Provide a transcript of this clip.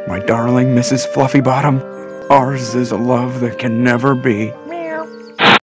My darling Mrs. Fluffy Bottom, ours is a love that can never be.